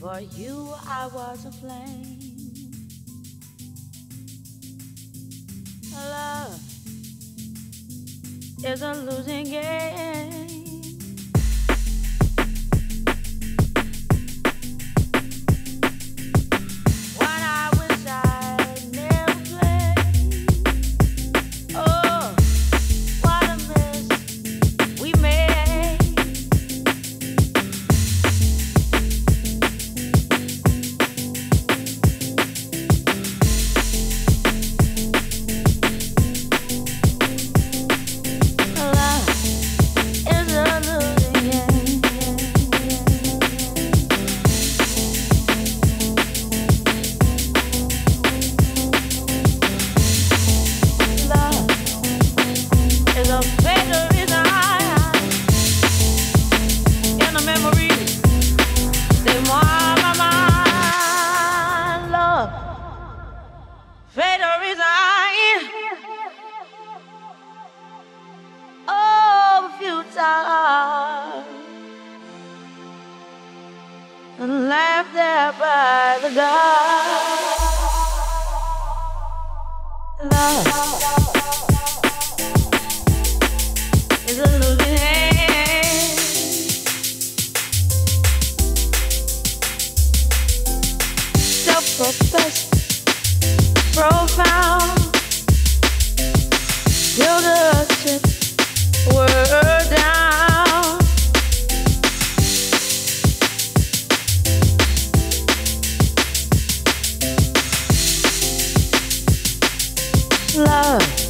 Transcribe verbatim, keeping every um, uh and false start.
For you I was a flame. Love is a losing game. One I wish I never played. Oh, what a mess we made. And laugh there by the dark. Love is a losing hand. Self-professed, profound, till the chips were down. Love